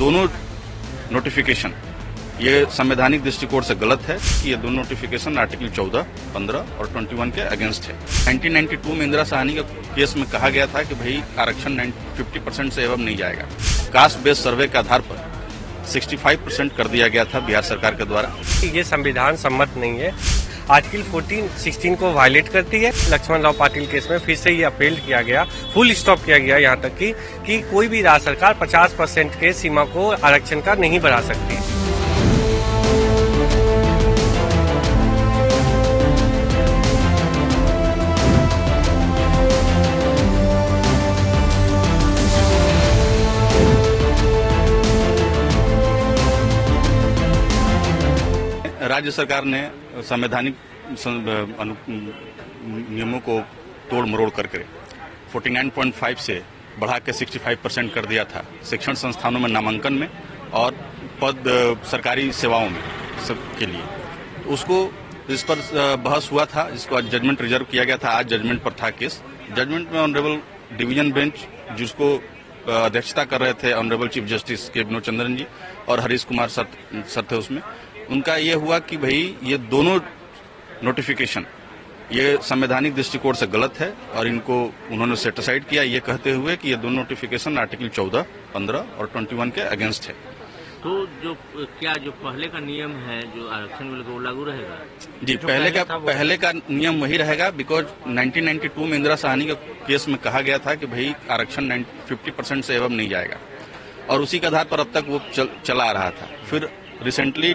दोनों नोटिफिकेशन ये संवैधानिक दृष्टिकोण से गलत है कि ये दोनों नोटिफिकेशन आर्टिकल 14, 15 और 21 के अगेंस्ट है। 1992 में इंदिरा साहनी का केस में कहा गया था कि भाई आरक्षण 50% से एवं नहीं जाएगा। कास्ट बेस्ड सर्वे के आधार पर 65% कर दिया गया था बिहार सरकार के द्वारा। ये संविधान सम्मत नहीं है, आर्टिकल 14, 16 को वायलेट करती है। लक्ष्मण राव पाटिल केस में फिर से ये अपील किया गया, फुल स्टॉप किया गया यहाँ तक कि कोई भी राज्य सरकार 50% के सीमा को आरक्षण का नहीं बढ़ा सकती। राज्य सरकार ने संवैधानिक नियमों को तोड़ मरोड़ करके 49.5 से बढ़ा के 65% कर दिया था शिक्षण संस्थानों में नामांकन में और पद सरकारी सेवाओं में सबके लिए। उसको इस पर बहस हुआ था, जिसको आज जजमेंट रिजर्व किया गया था। आज जजमेंट पर था केस। जजमेंट में ऑनरेबल डिवीजन बेंच, जिसको अध्यक्षता कर रहे थे ऑनरेबल चीफ जस्टिस के विनोद चंद्रन जी और हरीश कुमार सर थे उसमें, उनका ये हुआ कि भाई ये दोनों नोटिफिकेशन ये संवैधानिक दृष्टिकोण से गलत है और इनको उन्होंने सेट असाइड किया, ये कहते हुए कि ये दोनों नोटिफिकेशन आर्टिकल 14, 15 और 21 के अगेंस्ट है। तो जो पहले का नियम है जो आरक्षण वो लागू रहेगा? जी, पहले का नियम वही रहेगा, बिकॉज 1992 में इंदिरा साहनी के केस में कहा गया था कि भाई आरक्षण 50% से एवं नहीं जाएगा और उसी के आधार पर अब तक वो चला आ रहा था। फिर रिसेंटली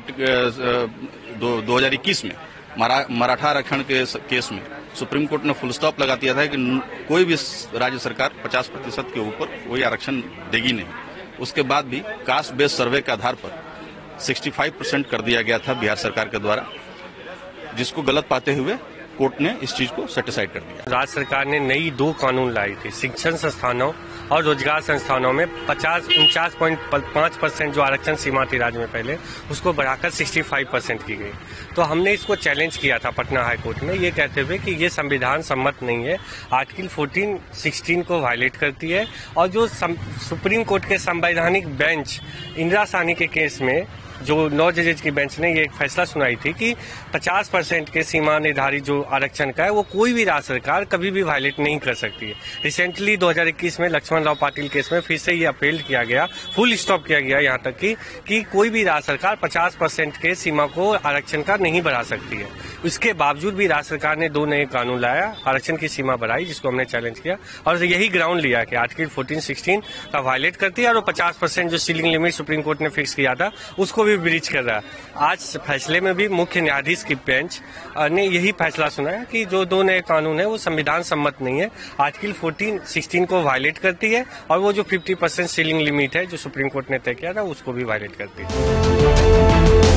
2021 में मराठा आरक्षण के केस में सुप्रीम कोर्ट ने फुल स्टॉप लगा दिया था कि कोई भी राज्य सरकार 50% के ऊपर कोई आरक्षण देगी नहीं। उसके बाद भी कास्ट बेस्ड सर्वे के आधार पर 65% कर दिया गया था बिहार सरकार के द्वारा, जिसको गलत पाते हुए कोर्ट ने इस चीज को सेटिसाइड कर दिया। राज्य सरकार ने नई 2 कानून लाई थी। शिक्षण संस्थानों और रोजगार संस्थानों में 49.5% जो आरक्षण सीमा थी राज्य में पहले, उसको बढ़ाकर 65% की गई। तो हमने इसको चैलेंज किया था पटना हाई कोर्ट में, ये कहते हुए कि ये संविधान सम्मत नहीं है, आर्टिकल 14, 16 को वायलेट करती है। और जो सुप्रीम कोर्ट के संवैधानिक बेंच इंदिरा साहनी के केस में जो 9 जजेज की बेंच ने ये एक फैसला सुनाई थी कि 50% के सीमा निर्धारित जो आरक्षण का है वो कोई भी राज्य सरकार कभी भी वायलेट नहीं कर सकती है। रिसेंटली 2021 में लक्ष्मण राव पाटिल केस में फिर से ये अपील किया गया, फुल स्टॉप किया गया यहाँ तक कि कोई भी राज्य सरकार 50% के सीमा को आरक्षण का नहीं बढ़ा सकती है। इसके बावजूद भी राज्य सरकार ने 2 नए कानून लाया, आरक्षण की सीमा बढ़ाई, जिसको हमने चैलेंज किया और यही ग्राउंड लिया कि आर्टिकल 14, 16 का वायलेट करती है और 50% जो सीलिंग लिमिट सुप्रीम कोर्ट ने फिक्स किया था उसको भी ब्रीच कर रहा है। आज फैसले में भी मुख्य न्यायाधीश की बेंच ने यही फैसला सुनाया कि जो 2 नए कानून है वो संविधान सम्मत नहीं है, आर्टिकल 14, 16 को वायलेट करती है और वो जो 50% सीलिंग लिमिट है जो सुप्रीम कोर्ट ने तय किया था उसको भी वायलेट करती है।